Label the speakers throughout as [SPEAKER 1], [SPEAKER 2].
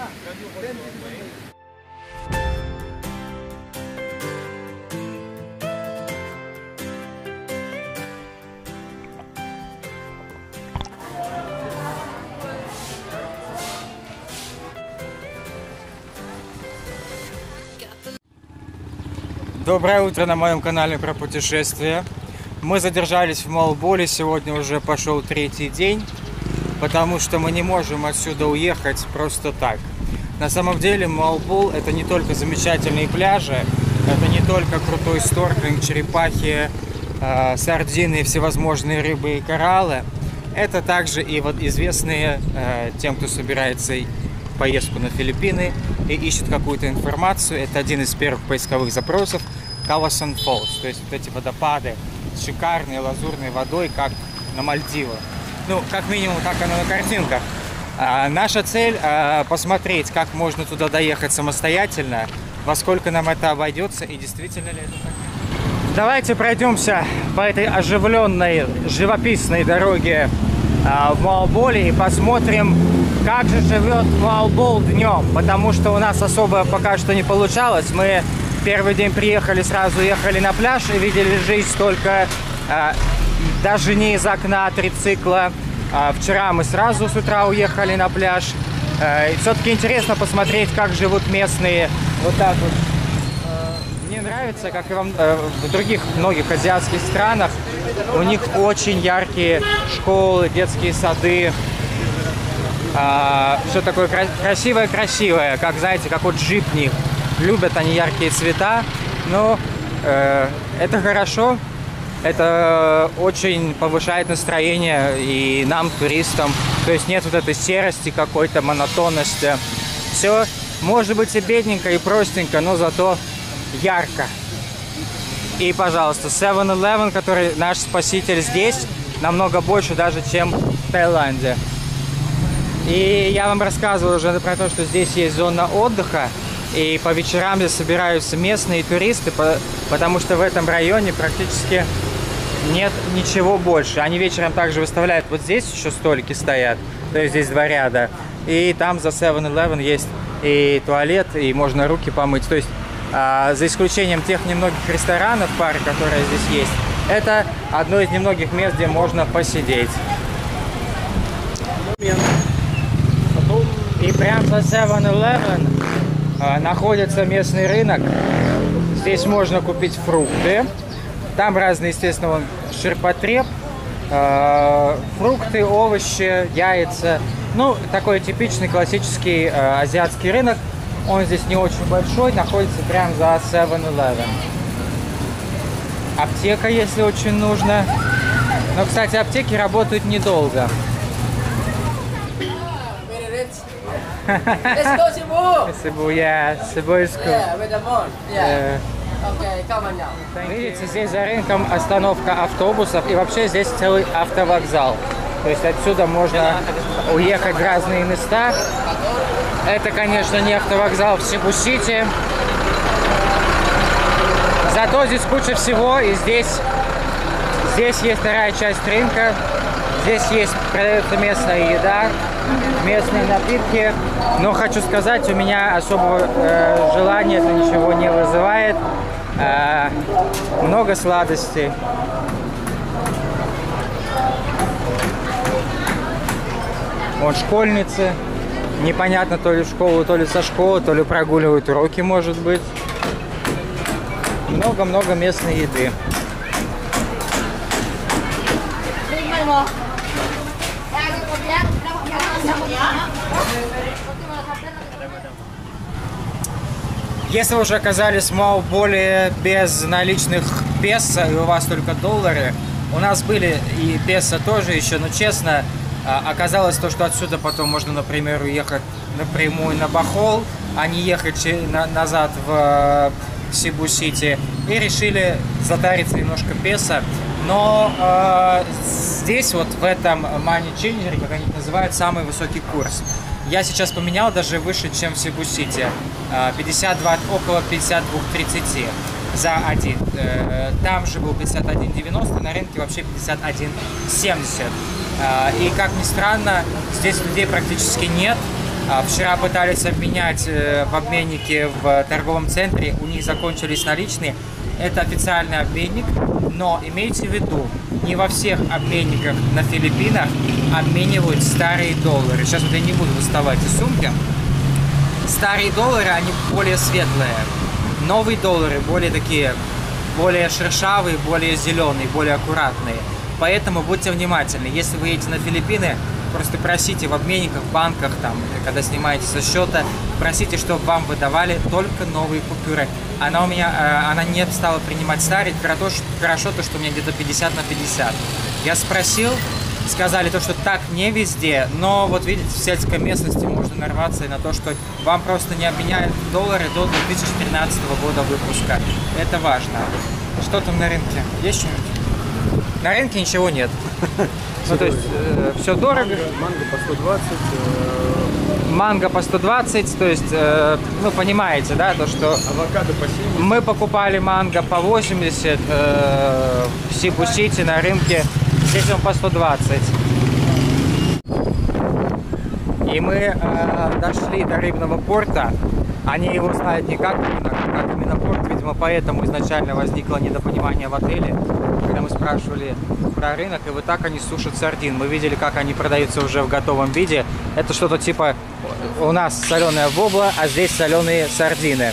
[SPEAKER 1] Доброе утро на моем канале про путешествия. Мы задержались в Малболе, сегодня уже пошел третий день, потому что мы не можем отсюда уехать просто так. На самом деле Малбол — это не только замечательные пляжи, это не только крутой сторклинг, черепахи, сардины, всевозможные рыбы и кораллы. Это также и вот известные тем, кто собирается в поездку на Филиппины и ищет какую-то информацию. Это один из первых поисковых запросов — Kawasan Falls, то есть вот эти водопады с шикарной лазурной водой, как на Мальдивах. Ну, как минимум, так оно на картинках. Наша цель посмотреть, как можно туда доехать самостоятельно, во сколько нам это обойдется и действительно ли это так. Давайте пройдемся по этой оживленной, живописной дороге в Малболе и посмотрим, как же живет Малбол днем, потому что у нас особо пока что не получалось. Мы первый день приехали, сразу ехали на пляж и видели жизнь только даже не из окна трицикла. Вчера мы сразу с утра уехали на пляж. И все-таки интересно посмотреть, как живут местные вот так вот. Мне нравится, как и в других многих азиатских странах, у них очень яркие школы, детские сады. Все такое красивое, как, знаете, как вот джипни. Любят они яркие цвета, но это хорошо. Это очень повышает настроение и нам, туристам. То есть нет вот этой серости какой-то, монотонности. Все может быть и бедненько, и простенько, но зато ярко. И, пожалуйста, 7-Eleven, который наш спаситель здесь, намного больше даже, чем в Таиланде. И я вам рассказывал уже про то, что здесь есть зона отдыха. И по вечерам здесь собираются местные туристы, потому что в этом районе практически нет ничего больше. Они вечером также выставляют, вот здесь еще столики стоят, то есть здесь два ряда. И там за 7-Eleven есть и туалет, и можно руки помыть. То есть за исключением тех немногих ресторанов, пары, которые здесь есть, это одно из немногих мест, где можно посидеть. И прямо за 7-Eleven находится местный рынок. Здесь можно купить фрукты. Там разные, естественно, ширпотреб, фрукты, овощи, яйца. Ну, такой типичный классический азиатский рынок. Он здесь не очень большой, находится прямо за 7-Eleven. Аптека, если очень нужно. Но, кстати, аптеки работают недолго.
[SPEAKER 2] Let's go, Cebu.
[SPEAKER 1] Cebu, yeah. Cebu is cool.
[SPEAKER 2] Yeah, with the boat. Yeah. Okay, come on now.
[SPEAKER 1] Видите, здесь за рынком остановка автобусов и вообще здесь целый автовокзал. То есть отсюда можно уехать в разные места. Это, конечно, не автовокзал в Сибу-Сити. Зато здесь куча всего, и здесь есть вторая часть рынка. Здесь продается местная еда, местные напитки. Но хочу сказать, у меня особого желания это ничего не вызывает. Много сладостей. Вот школьницы. Непонятно, то ли в школу, то ли со школы, то ли прогуливают уроки, может быть. Много-много местной еды. Если вы уже оказались в Малболе без наличных песо и у вас только доллары, у нас были и песо тоже еще, но честно, оказалось то, что отсюда потом можно, например, уехать напрямую на Бохол, а не ехать назад в Сибу-Сити, и решили затариться немножко песо. Но здесь вот в этом Money Changer, как они называют, самый высокий курс. Я сейчас поменял даже выше, чем в Сибу-Сити. 52, около 52.30 за один. Там же был 51.90, на рынке вообще 51.70. И как ни странно, здесь людей практически нет. Вчера пытались обменять в обменнике в торговом центре, у них закончились наличные. Это официальный обменник, но имейте в виду, не во всех обменниках на Филиппинах обменивают старые доллары. Сейчас вот я не буду доставать из сумки. Старые доллары, они более светлые. Новые доллары более такие, более шершавые, более зеленые, более аккуратные. Поэтому будьте внимательны. Если вы едете на Филиппины, просто просите в обменниках, в банках, там, когда снимаете со счета, просите, чтобы вам выдавали только новые купюры. Она не стала принимать старые. Хорошо то, что у меня где-то 50 на 50. Я спросил, сказали то, что так не везде, но вот видите, в сельской местности можно нарваться и на то, что вам просто не обменяют доллары до 2013 года выпуска. Это важно. Что там на рынке? Есть что-нибудь? На рынке ничего нет. Ну, то есть, все дорого.
[SPEAKER 3] Манго по 120.
[SPEAKER 1] Манго по 120, то есть, ну, понимаете, да, то, что...
[SPEAKER 3] Авокадо по 70.
[SPEAKER 1] Мы покупали манго по 80 в Сибу-Сити на рынке, здесь он по 120. И мы дошли до рыбного порта. Они его знают не как именно порт, видимо, поэтому изначально возникло недопонимание в отеле, когда мы спрашивали про рынок, и вот так они сушат сардин. Мы видели, как они продаются уже в готовом виде. Это что-то типа у нас соленая вобла, а здесь соленые сардины.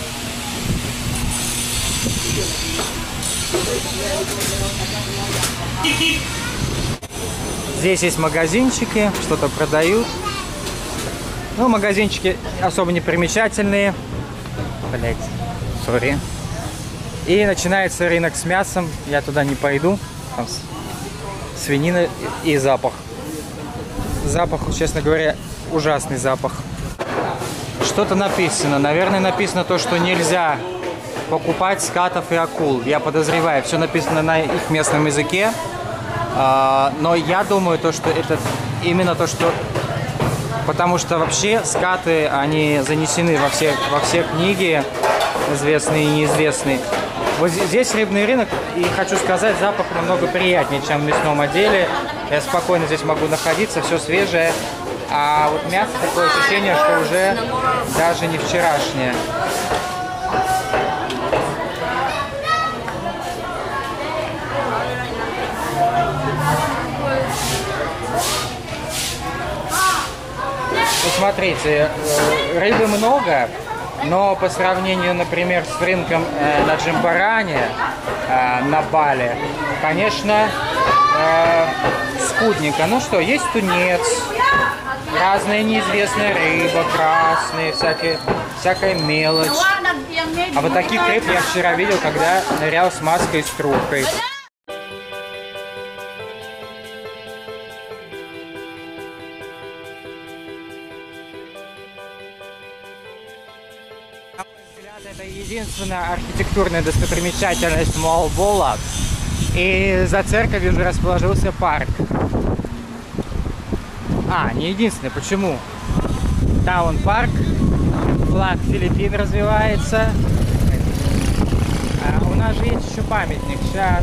[SPEAKER 1] Здесь есть магазинчики, что-то продают. Ну, магазинчики особо не примечательные. Блять, сори. И начинается рынок с мясом. Я туда не пойду. Там свинина и запах. Запах, честно говоря, ужасный запах. Что-то написано. Наверное, написано то, что нельзя покупать скатов и акул. Я подозреваю, все написано на их местном языке. Но я думаю, то, что это именно то, что... Потому что вообще скаты, они занесены во все книги, известные и неизвестные. Вот здесь рыбный рынок, и хочу сказать, запах намного приятнее, чем в мясном отделе. Я спокойно здесь могу находиться, все свежее. А вот мясо, такое ощущение, что уже даже не вчерашнее. Смотрите, рыбы много, но по сравнению, например, с рынком на Джимбаране, на Бали, конечно, скудненько. Ну что, есть тунец, разная неизвестная рыба, красные, всякая мелочь. А вот таких рыб я вчера видел, когда нырял с маской и с трубкой. Это единственная архитектурная достопримечательность Малбола. И за церковью уже расположился парк. Не единственный. Почему? Таун-парк. Флаг Филиппин развивается. У нас же есть еще памятник. Сейчас.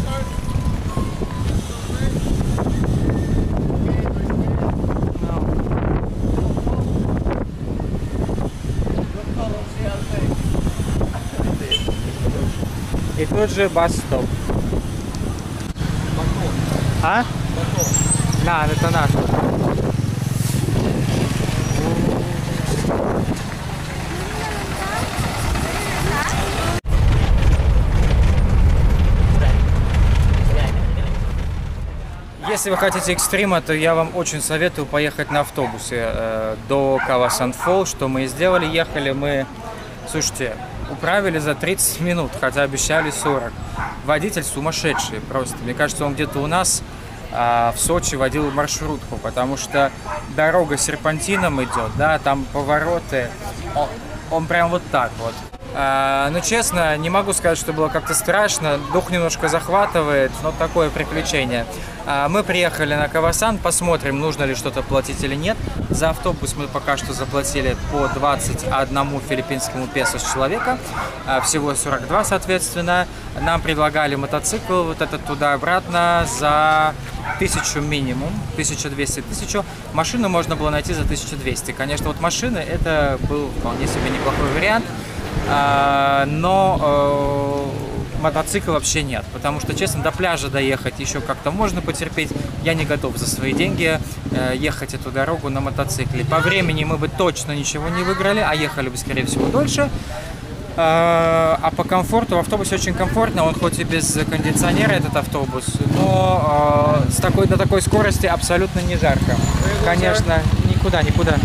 [SPEAKER 1] И тут же бас-стоп. Да, это наш. Если вы хотите экстрима, то я вам очень советую поехать на автобусе до Кавасан-Фолл, что мы и сделали. Ехали мы, слушайте, управили за 30 минут, хотя обещали 40. Водитель сумасшедший просто. Мне кажется, он где-то у нас в Сочи водил маршрутку, потому что дорога серпантином идет, да, там повороты. Он прям вот так вот. Ну, честно, не могу сказать, что было как-то страшно. Дух немножко захватывает, но такое приключение. Мы приехали на Кавасан, посмотрим, нужно ли что-то платить или нет. За автобус мы пока что заплатили по 21 филиппинскому песо с человека. Всего 42, соответственно. Нам предлагали мотоцикл, вот этот туда-обратно, за 1000 минимум, 1200, 1000. Машину можно было найти за 1200. Конечно, вот машины это был вполне себе неплохой вариант, но мотоцикл вообще нет, потому что, честно, до пляжа доехать еще как-то можно потерпеть. Я не готов за свои деньги ехать эту дорогу на мотоцикле. По времени мы бы точно ничего не выиграли, а ехали бы, скорее всего, дольше. А по комфорту в автобусе очень комфортно, он хоть и без кондиционера этот автобус, но на такой скорости абсолютно не жарко. Конечно, никуда.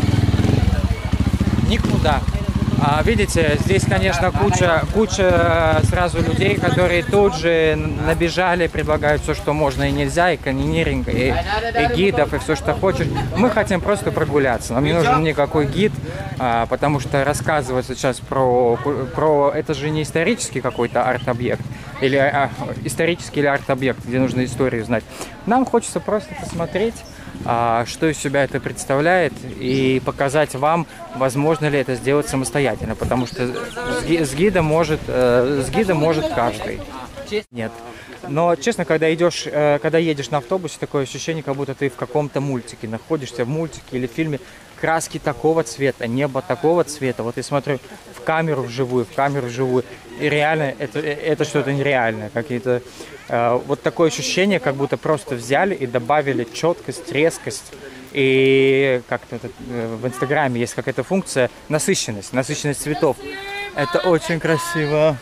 [SPEAKER 1] Видите, здесь, конечно, куча сразу людей, которые тут же набежали, предлагают все, что можно и нельзя, и каньониринг, и гидов, и все, что хочешь. Мы хотим просто прогуляться, нам не нужен никакой гид, потому что рассказывать сейчас про это же не исторический какой-то арт-объект, или исторический или арт-объект, где нужно историю знать. Нам хочется просто посмотреть, что из себя это представляет, и показать вам, возможно ли это сделать самостоятельно, потому что с гидом может каждый. Нет. Но, честно, когда едешь на автобусе, такое ощущение, как будто ты в каком-то мультике находишься, в мультике или в фильме. Краски такого цвета, небо такого цвета. Вот я смотрю в камеру вживую, и реально это что-то нереальное. Какие-то вот такое ощущение, как будто просто взяли и добавили четкость, резкость. И как-то в Инстаграме есть какая-то функция насыщенность цветов. Это очень красиво.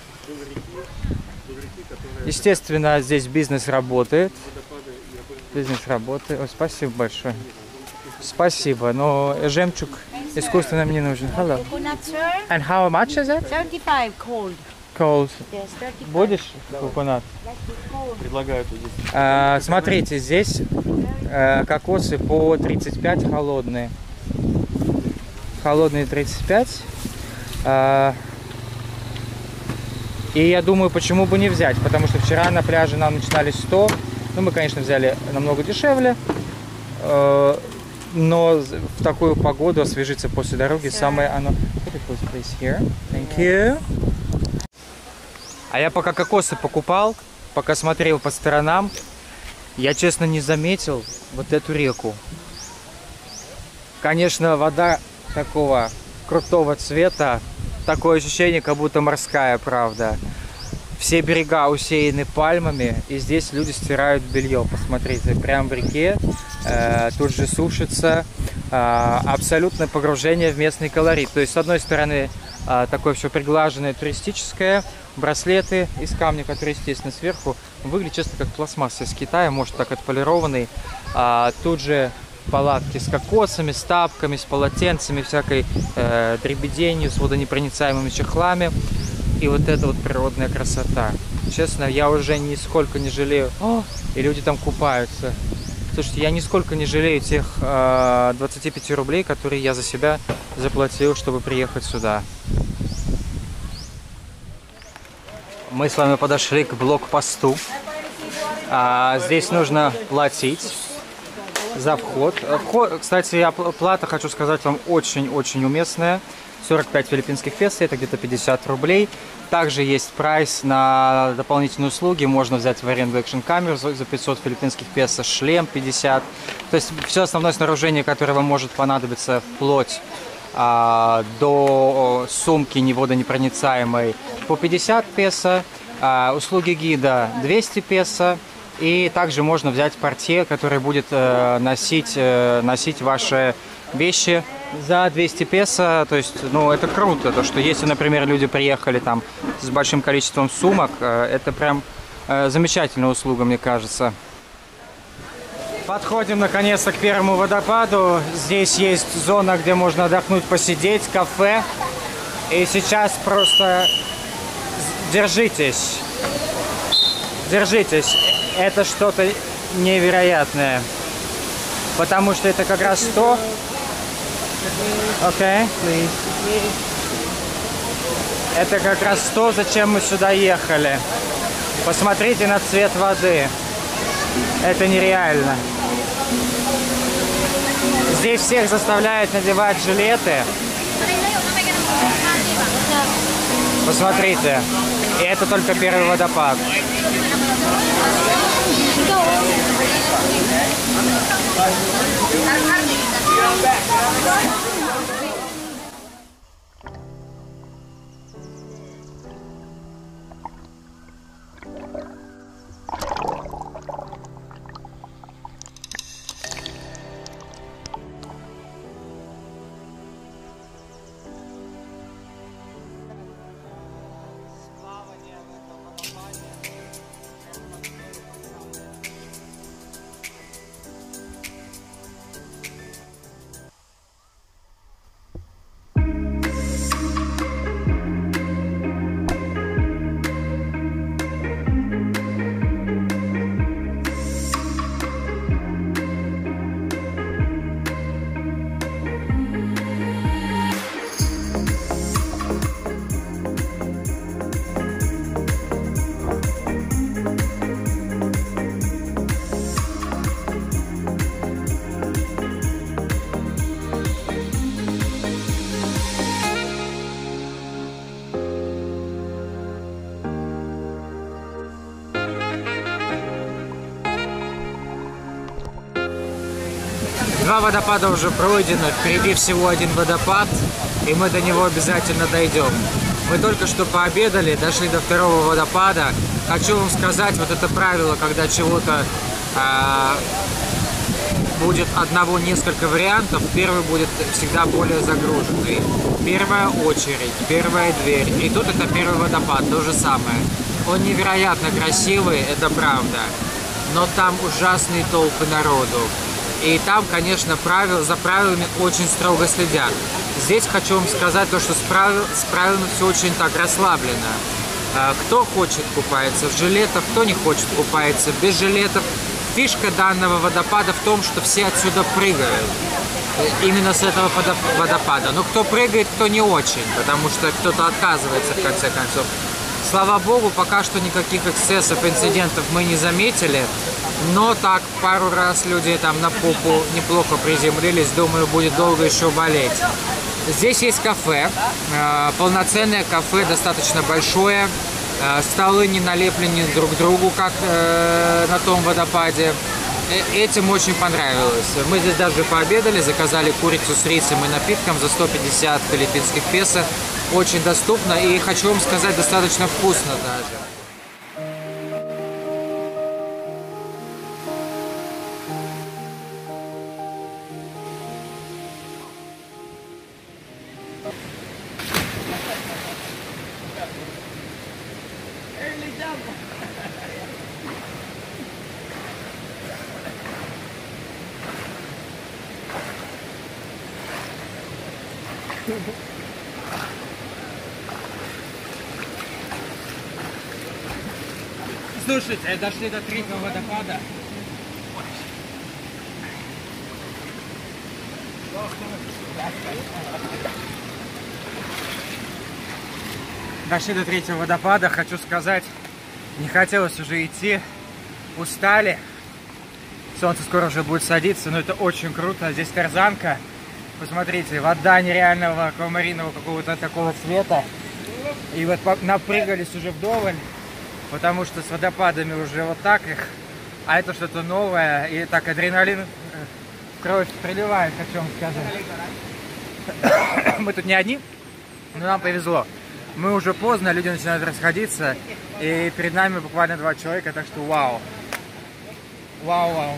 [SPEAKER 1] Естественно, здесь бизнес работает. Ой, спасибо большое. Спасибо, но жемчуг искусственно мне нужен. Hello. And how much is it?
[SPEAKER 4] 35 cold.
[SPEAKER 1] Cold.
[SPEAKER 4] Yes, 35.
[SPEAKER 1] Будешь коконат?
[SPEAKER 3] Предлагают здесь.
[SPEAKER 1] Смотрите, здесь кокосы по 35 холодные. Холодные 35. И я думаю, почему бы не взять, потому что вчера на пляже нам начинали 100. Ну, мы, конечно, взяли намного дешевле. Но в такую погоду освежиться после дороги самое оно. Thank you. А я пока кокосы покупал, пока смотрел по сторонам, я, честно, не заметил вот эту реку. Конечно, вода такого крутого цвета, такое ощущение, как будто морская, правда. Все берега усеяны пальмами, и здесь люди стирают белье. Посмотрите, прямо в реке, тут же сушится, абсолютное погружение в местный колорит. То есть, с одной стороны, такое все приглаженное, туристическое, браслеты из камня, которые, естественно, сверху выглядят, честно, как пластмасса из Китая, может, так отполированный. Тут же палатки с кокосами, с тапками, с полотенцами, всякой дребеденью, с водонепроницаемыми чехлами. И вот это вот природная красота. Честно, я уже нисколько не жалею. И люди там купаются. Слушайте, я нисколько не жалею тех 25 рублей, которые я за себя заплатил, чтобы приехать сюда. Мы с вами подошли к блокпосту. Здесь нужно платить за вход. Кстати, плата, хочу сказать вам, очень-очень уместная. 45 филиппинских песо, это где-то 50 рублей. Также есть прайс на дополнительные услуги. Можно взять в аренду экшн-камеру за 500 филиппинских песо, шлем 50. То есть все основное снаряжение, которое вам может понадобиться, вплоть до сумки неводонепроницаемой, по 50 песо. Услуги гида 200 песо. И также можно взять портье, который будет носить ваши вещи за 200 песо. То есть, ну, это круто, то, что если, например, люди приехали там с большим количеством сумок, это прям замечательная услуга, мне кажется. Подходим, наконец-то, к первому водопаду. Здесь есть зона, где можно отдохнуть, посидеть, кафе. И сейчас просто держитесь. Держитесь. Это что-то невероятное. Потому что это как раз то... Okay, please. Это как раз то, зачем мы сюда ехали. Посмотрите на цвет воды. Это нереально. Здесь всех заставляют надевать жилеты. Посмотрите. И это только первый водопад. Два водопада уже пройдено, впереди всего один водопад, и мы до него обязательно дойдем. Мы только что пообедали, дошли до второго водопада. Хочу вам сказать, вот это правило, когда чего-то будет одного несколько вариантов, первый будет всегда более загруженный. Первая очередь, первая дверь, и тут это первый водопад, то же самое. Он невероятно красивый, это правда, но там ужасные толпы народу. И там, конечно, за правилами очень строго следят. Здесь хочу вам сказать то, что с правилами все очень так расслаблено. Кто хочет купается в жилетах, кто не хочет купается без жилетов. Фишка данного водопада в том, что все отсюда прыгают. Именно с этого водопада. Но кто прыгает, кто не очень, потому что кто-то отказывается в конце концов. Слава богу, пока что никаких эксцессов, инцидентов мы не заметили. Но так, пару раз люди там на попу неплохо приземлились. Думаю, будет долго еще болеть. Здесь есть кафе. Полноценное кафе, достаточно большое. Столы не налеплены друг к другу, как на том водопаде. Этим очень понравилось. Мы здесь даже пообедали, заказали курицу с рисом и напитком за 150 филиппинских песо. Очень доступно и, хочу вам сказать, достаточно вкусно даже. Слушайте, дошли до третьего водопада. Дошли до третьего водопада. Хочу сказать, не хотелось уже идти. Устали. Солнце скоро уже будет садиться, но это очень круто. Здесь тарзанка. Посмотрите, вода нереального аквамаринового какого-то такого цвета. И вот напрыгались уже вдоволь. Потому что с водопадами уже вот так их, а это что-то новое, и так адреналин в кровь приливает, хочу вам сказать. Мы тут не одни, но нам повезло. Мы уже поздно, люди начинают расходиться, и перед нами буквально 2 человека, так что вау. Вау.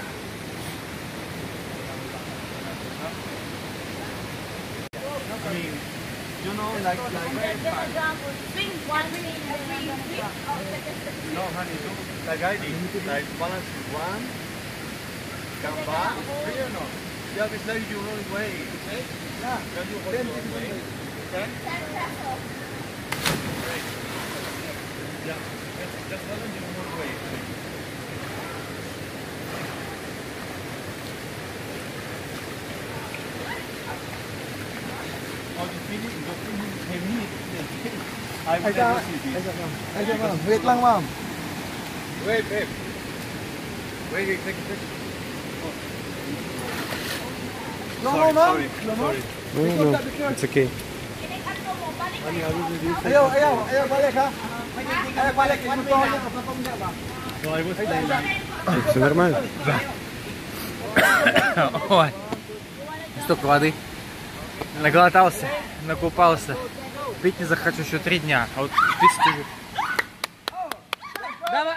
[SPEAKER 3] You know, like
[SPEAKER 2] Swing one every week.
[SPEAKER 3] no, honey, do like I did. Like balance with one, come back. Really or not? Yeah, it's like you run away. Yeah. Can you hold your way? Okay. Great. Yeah. Just balance your whole way. Oh, the feeling heavy. I will never see this.
[SPEAKER 4] Wait lang, ma'am.
[SPEAKER 3] Wait, babe. Wait, take a picture.
[SPEAKER 4] No,
[SPEAKER 3] Sorry.
[SPEAKER 4] no.
[SPEAKER 3] It's okay.
[SPEAKER 4] Ayaw, balik ha. Ayaw, balik. Ito niya,
[SPEAKER 3] So I was playing.
[SPEAKER 4] Все нормально?
[SPEAKER 1] Ой, столько воды. Наглотался, накупался. Пить не захочу еще 3 дня. А вот пить стыжу. Давай!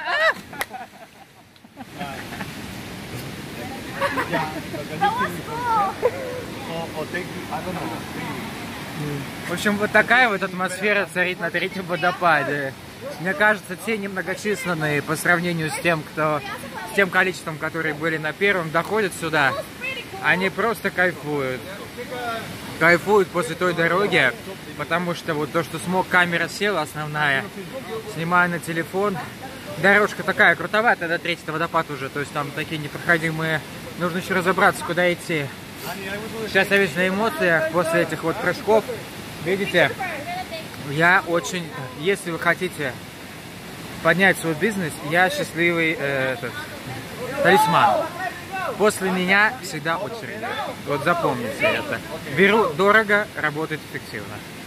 [SPEAKER 1] В общем, вот такая вот атмосфера царит на 3-м водопаде. Мне кажется, те немногочисленные по сравнению с тем количеством, которые были на 1-м, доходят сюда. Они просто кайфуют. Кайфуют после той дороги, потому что вот то, что смог, камера села основная, снимаю на телефон. Дорожка такая крутоватая, до 3-й водопад уже, то есть там такие непроходимые. Нужно еще разобраться, куда идти. Сейчас я весь на эмоциях после этих вот прыжков. Видите, я очень, если вы хотите поднять свой бизнес, я счастливый талисман. После меня всегда очередь. Вот запомните это. Беру дорого, работает эффективно.